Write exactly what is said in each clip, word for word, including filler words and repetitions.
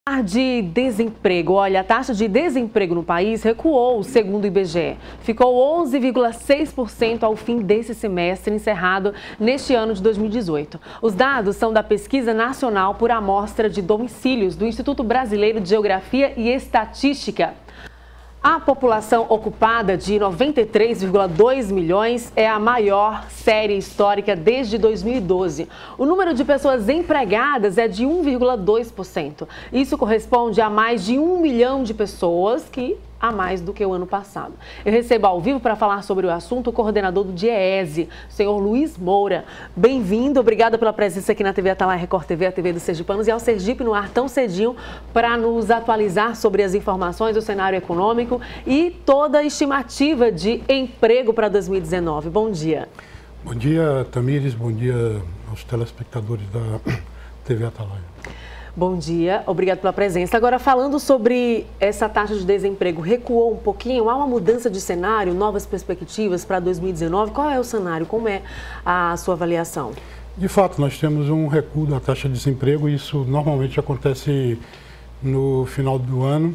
De desemprego. Olha, a taxa de desemprego no país recuou, segundo o I B G E. Ficou onze vírgula seis por cento ao fim desse semestre encerrado neste ano de dois mil e dezoito. Os dados são da Pesquisa Nacional por Amostra de Domicílios do Instituto Brasileiro de Geografia e Estatística. A população ocupada de noventa e três vírgula dois milhões é a maior série histórica desde dois mil e doze. O número de pessoas empregadas é de um vírgula dois por cento. Isso corresponde a mais de um milhão de pessoas, que a mais do que o ano passado. Eu recebo ao vivo para falar sobre o assunto o coordenador do DIEESE, o senhor Luiz Moura. Bem-vindo, obrigada pela presença aqui na T V Atalaia Record T V, a T V dos Sergipanos, e ao Sergipe no ar tão cedinho para nos atualizar sobre as informações do cenário econômico e toda a estimativa de emprego para dois mil e dezenove. Bom dia. Bom dia, Tamires, bom dia aos telespectadores da T V Atalaia. Bom dia, obrigado pela presença. Agora, falando sobre essa taxa de desemprego, recuou um pouquinho, há uma mudança de cenário, novas perspectivas para dois mil e dezenove. Qual é o cenário? Como é a sua avaliação? De fato, nós temos um recuo da taxa de desemprego, isso normalmente acontece no final do ano.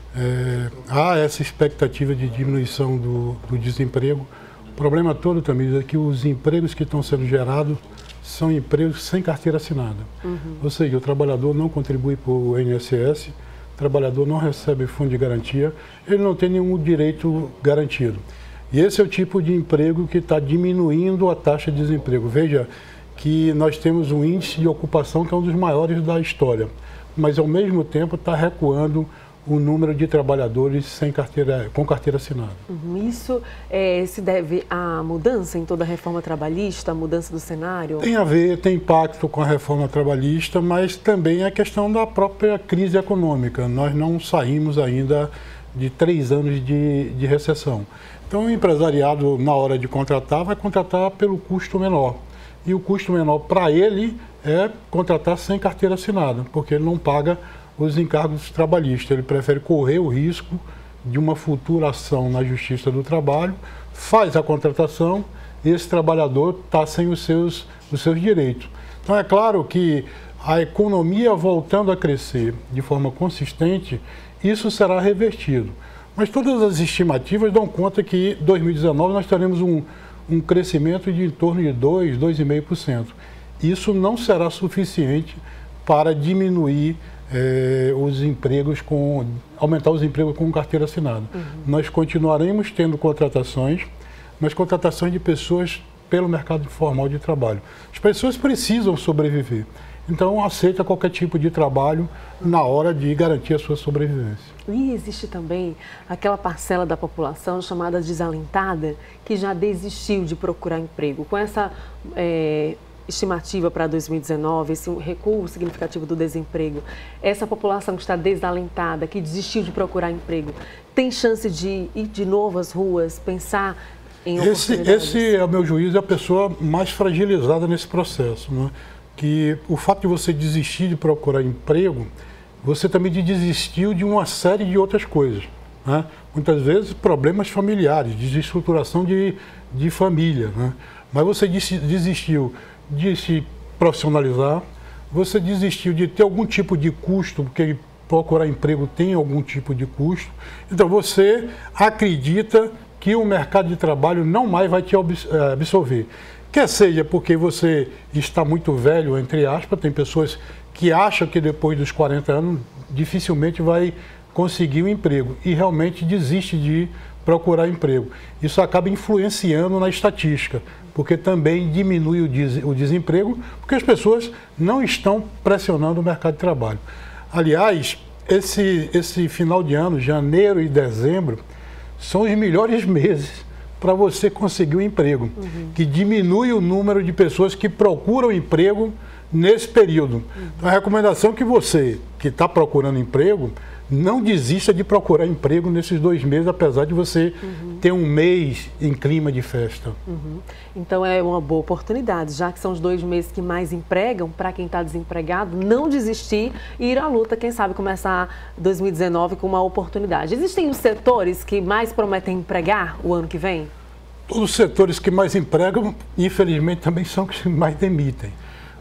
É, há essa expectativa de diminuição do, do desemprego. O problema todo também é que os empregos que estão sendo gerados são empregos sem carteira assinada. Uhum. Ou seja, o trabalhador não contribui para o I N S S, o trabalhador não recebe fundo de garantia, ele não tem nenhum direito garantido. E esse é o tipo de emprego que está diminuindo a taxa de desemprego. Veja que nós temos um índice de ocupação que é um dos maiores da história, mas ao mesmo tempo está recuando o número de trabalhadores sem carteira, com carteira assinada. Uhum. Isso é, se deve à mudança em toda a reforma trabalhista, a mudança do cenário? Tem a ver, tem impacto com a reforma trabalhista, mas também é a questão da própria crise econômica. Nós não saímos ainda de três anos de, de recessão. Então o empresariado, na hora de contratar, vai contratar pelo custo menor. E o custo menor para ele é contratar sem carteira assinada, porque ele não paga os encargos trabalhistas. Ele prefere correr o risco de uma futura ação na Justiça do Trabalho, faz a contratação e esse trabalhador está sem os seus, os seus direitos. Então é claro que a economia voltando a crescer de forma consistente, isso será revertido. Mas todas as estimativas dão conta que em dois mil e dezenove nós teremos um, um crescimento de em torno de dois, dois vírgula cinco por cento. Isso não será suficiente para diminuir Eh, os empregos com, aumentar os empregos com carteira assinada. Uhum. Nós continuaremos tendo contratações, mas contratações de pessoas pelo mercado informal de trabalho. As pessoas precisam sobreviver, então aceita qualquer tipo de trabalho na hora de garantir a sua sobrevivência. E existe também aquela parcela da população chamada desalentada que já desistiu de procurar emprego. Com essa é... estimativa para dois mil e dezenove, esse recuo significativo do desemprego, essa população que está desalentada, que desistiu de procurar emprego, tem chance de ir de novo às ruas, pensar em oportunidades? Esse, esse é o meu juízo, é a pessoa mais fragilizada nesse processo, né? Que o fato de você desistir de procurar emprego, você também desistiu de uma série de outras coisas, né? Muitas vezes problemas familiares, desestruturação de, de família, né? Mas você desistiu de se profissionalizar, você desistiu de ter algum tipo de custo, porque procurar emprego tem algum tipo de custo, então você acredita que o mercado de trabalho não mais vai te absorver. Quer seja porque você está muito velho, entre aspas, tem pessoas que acham que depois dos quarenta anos dificilmente vai conseguir um emprego e realmente desiste de procurar emprego. Isso acaba influenciando na estatística, porque também diminui o, des o desemprego, porque as pessoas não estão pressionando o mercado de trabalho. Aliás, esse, esse final de ano, janeiro e dezembro, são os melhores meses para você conseguir um emprego, uhum. que diminui o número de pessoas que procuram emprego nesse período. Uhum. Então, a recomendação é que você, que está procurando emprego, não desista de procurar emprego nesses dois meses, apesar de você uhum. ter um mês em clima de festa. Uhum. Então é uma boa oportunidade, já que são os dois meses que mais empregam, para quem está desempregado, não desistir e ir à luta, quem sabe começar dois mil e dezenove com uma oportunidade. Existem os setores que mais prometem empregar o ano que vem? Todos os setores que mais empregam, infelizmente, também são os que mais demitem.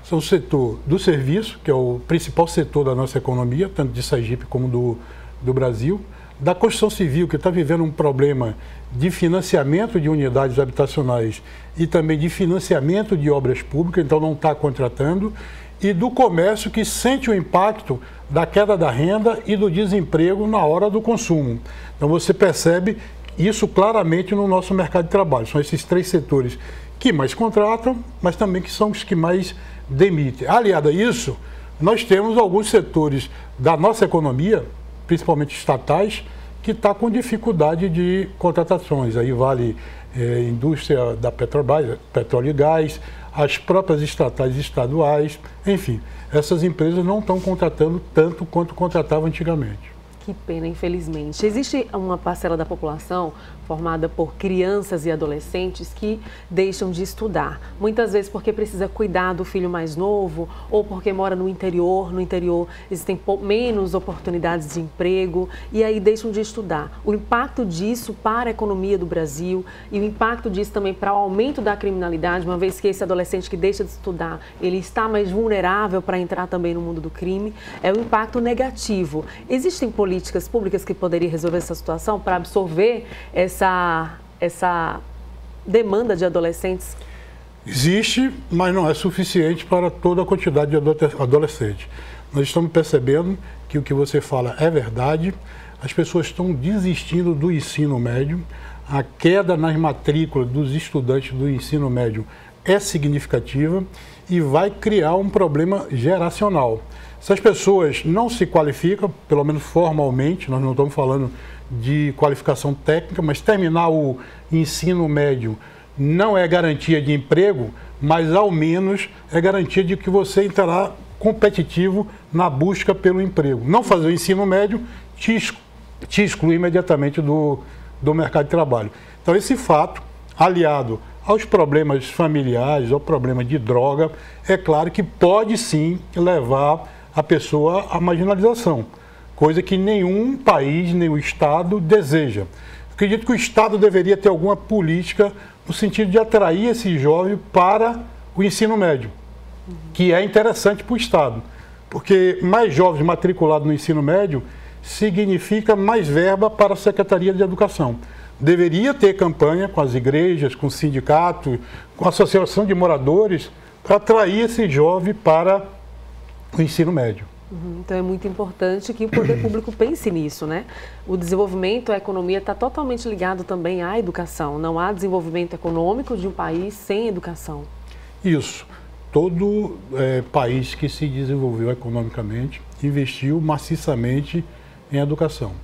são o setor do serviço, que é o principal setor da nossa economia, tanto de Sergipe como do, do Brasil, da construção civil, que está vivendo um problema de financiamento de unidades habitacionais e também de financiamento de obras públicas, então não está contratando, e do comércio, que sente o impacto da queda da renda e do desemprego na hora do consumo. Então você percebe isso claramente no nosso mercado de trabalho. São esses três setores que mais contratam, mas também que são os que mais demitem. Aliado a isso, nós temos alguns setores da nossa economia, principalmente estatais, que está com dificuldade de contratações. Aí vale é, indústria da Petrobras, petróleo e gás, as próprias estatais e estaduais, enfim, essas empresas não estão contratando tanto quanto contratavam antigamente. Que pena, infelizmente. Existe uma parcela da população formada por crianças e adolescentes que deixam de estudar. Muitas vezes porque precisa cuidar do filho mais novo ou porque mora no interior. No interior existem menos oportunidades de emprego e aí deixam de estudar. O impacto disso para a economia do Brasil e o impacto disso também para o aumento da criminalidade, uma vez que esse adolescente que deixa de estudar, ele está mais vulnerável para entrar também no mundo do crime, é um impacto negativo. Existem políticas públicas que poderiam resolver essa situação para absorver essa, essa demanda de adolescentes? Existe, mas não é suficiente para toda a quantidade de adolescentes. Nós estamos percebendo que o que você fala é verdade, as pessoas estão desistindo do ensino médio, a queda nas matrículas dos estudantes do ensino médio é significativa e vai criar um problema geracional. Se as pessoas não se qualificam, pelo menos formalmente, nós não estamos falando de qualificação técnica, mas terminar o ensino médio não é garantia de emprego, mas ao menos é garantia de que você entrará competitivo na busca pelo emprego. Não fazer o ensino médio te, te exclui imediatamente do, do mercado de trabalho. Então esse fato, aliado aos problemas familiares, ao problema de droga, é claro que pode sim levar a pessoa à marginalização, coisa que nenhum país, nenhum Estado deseja. Acredito que o Estado deveria ter alguma política no sentido de atrair esse jovem para o ensino médio, que é interessante para o Estado, porque mais jovens matriculados no ensino médio significa mais verba para a Secretaria de Educação. Deveria ter campanha com as igrejas, com o sindicato, com a associação de moradores, para atrair esse jovem para o ensino médio. Uhum, então é muito importante que o poder público pense nisso, né? O desenvolvimento, a economia está totalmente ligado também à educação. Não há desenvolvimento econômico de um país sem educação. Isso. Todo é, país que se desenvolveu economicamente investiu maciçamente em educação.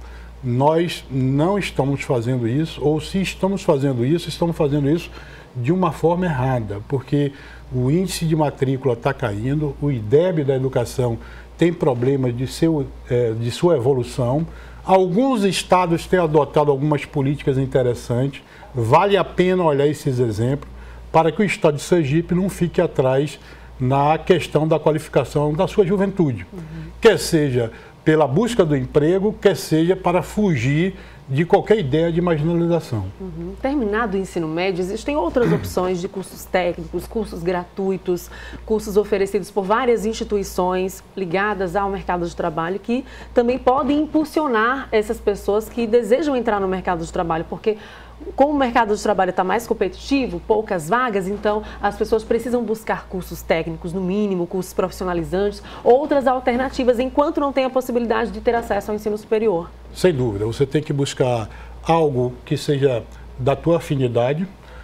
Nós não estamos fazendo isso, ou se estamos fazendo isso, estamos fazendo isso de uma forma errada, porque o índice de matrícula está caindo, o I D E B da educação tem problemas de, seu, é, de sua evolução. Alguns estados têm adotado algumas políticas interessantes, vale a pena olhar esses exemplos para que o estado de Sergipe não fique atrás na questão da qualificação da sua juventude, uhum. quer seja pela busca do emprego, quer seja para fugir de qualquer ideia de marginalização. Uhum. Terminado o ensino médio, existem outras opções de cursos técnicos, cursos gratuitos, cursos oferecidos por várias instituições ligadas ao mercado de trabalho que também podem impulsionar essas pessoas que desejam entrar no mercado de trabalho, porque como o mercado de trabalho está mais competitivo, poucas vagas, então as pessoas precisam buscar cursos técnicos, no mínimo, cursos profissionalizantes, outras alternativas, enquanto não tem a possibilidade de ter acesso ao ensino superior. Sem dúvida, você tem que buscar algo que seja da tua afinidade,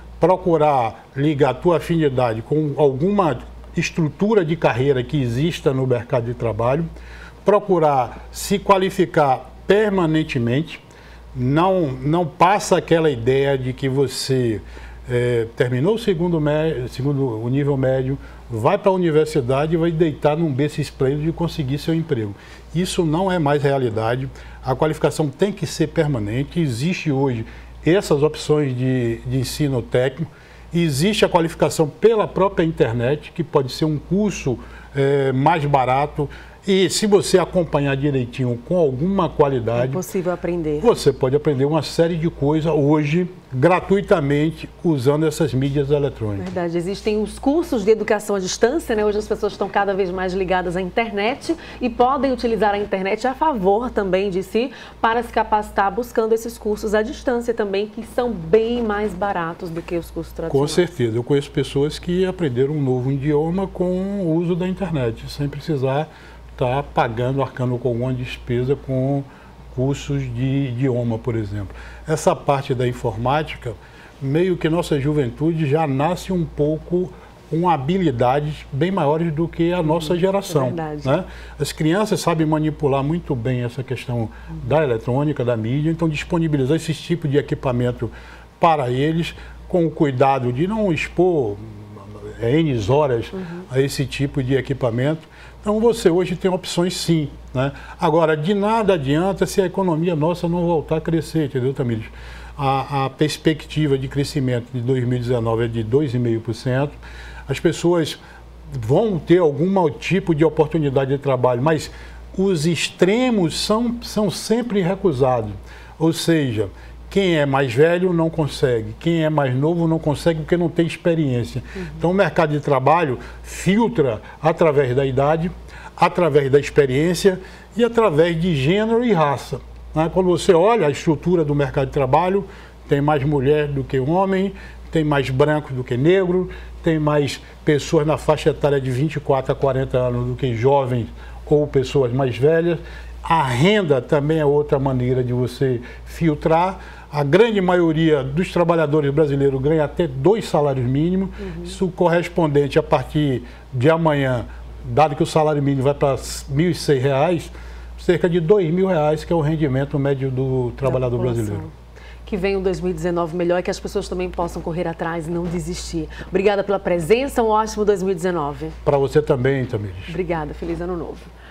procurar ligar a tua afinidade com alguma estrutura de carreira que exista no mercado de trabalho, procurar se qualificar permanentemente. Não, não passa aquela ideia de que você é, terminou o segundo, médio, segundo o nível médio, vai para a universidade e vai deitar num berço esplêndido e conseguir seu emprego. Isso não é mais realidade. A qualificação tem que ser permanente. Existe hoje essas opções de, de ensino técnico. Existe a qualificação pela própria internet, que pode ser um curso é, mais barato. E se você acompanhar direitinho com alguma qualidade, é possível aprender. Você pode aprender uma série de coisas hoje, gratuitamente, usando essas mídias eletrônicas. Verdade. Existem os cursos de educação à distância, né? Hoje as pessoas estão cada vez mais ligadas à internet e podem utilizar a internet a favor também de si para se capacitar buscando esses cursos à distância também, que são bem mais baratos do que os cursos tradicionais. Com certeza. Eu conheço pessoas que aprenderam um novo idioma com o uso da internet, sem precisar estar pagando, arcando com alguma despesa com cursos de idioma, por exemplo. Essa parte da informática, meio que nossa juventude já nasce um pouco com habilidades bem maiores do que a nossa geração. É verdade. Né? As crianças sabem manipular muito bem essa questão da eletrônica, da mídia, então disponibilizar esse tipo de equipamento para eles, com o cuidado de não expor N horas uhum. a esse tipo de equipamento. Então você hoje tem opções sim, né? Agora, de nada adianta se a economia nossa não voltar a crescer, entendeu, Tamires? A, a perspectiva de crescimento de dois mil e dezenove é de dois vírgula cinco por cento. As pessoas vão ter algum tipo de oportunidade de trabalho, mas os extremos são, são sempre recusados. Ou seja, quem é mais velho não consegue, quem é mais novo não consegue porque não tem experiência. Uhum. Então o mercado de trabalho filtra através da idade, através da experiência e através de gênero e raça. Né? Quando você olha a estrutura do mercado de trabalho, tem mais mulher do que homem, tem mais branco do que negro, tem mais pessoas na faixa etária de vinte e quatro a quarenta anos do que jovens ou pessoas mais velhas. A renda também é outra maneira de você filtrar. A grande maioria dos trabalhadores brasileiros ganha até dois salários mínimos. Uhum. Isso correspondente a partir de amanhã, dado que o salário mínimo vai para mil e cem reais, cerca de dois mil reais, que é o rendimento médio do trabalhador brasileiro. Que venha um dois mil e dezenove melhor e que as pessoas também possam correr atrás e não desistir. Obrigada pela presença, um ótimo dois mil e dezenove. Para você também, Tamires. Obrigada, feliz ano novo.